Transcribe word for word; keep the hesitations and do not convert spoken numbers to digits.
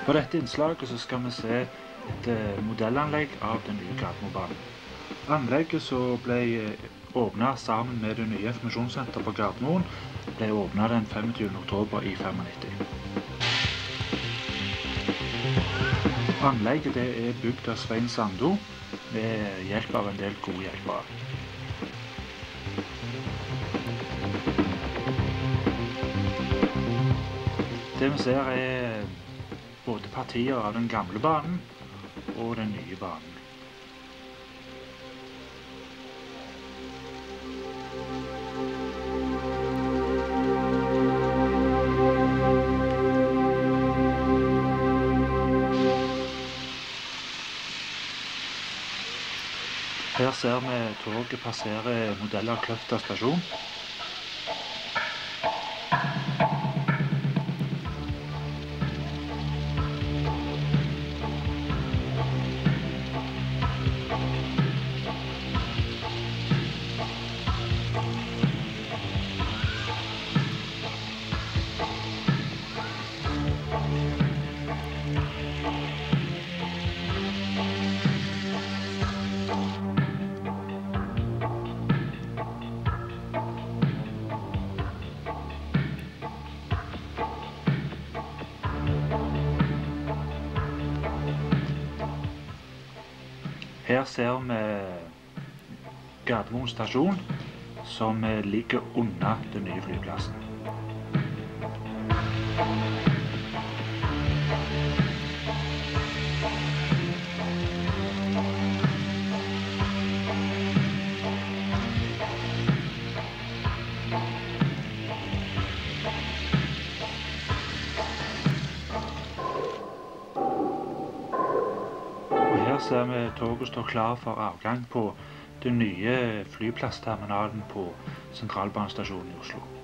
På dette innslaget så skal vi se et eh, modellanlegg av den nye Gardermobanen. Anlegget som ble åpnet sammen med det nye informasjonssenteret på Gardermoen ble åpnet den femogtyvende oktober i nittifem. Anlegget det er bygd av Svein Sando med hjelp av en del gode hjelpere. Det vi ser er både partier av den gamle banen og den nye banen. Her ser vi toget passere modeller av Kløfta stasjon. Her ser vi Gardermoen stasjon, som ligger under den nye flyplassen. Ser vi toget står klar for avgang på den nye flyplassterminalen på Sentralbanestasjonen i Oslo.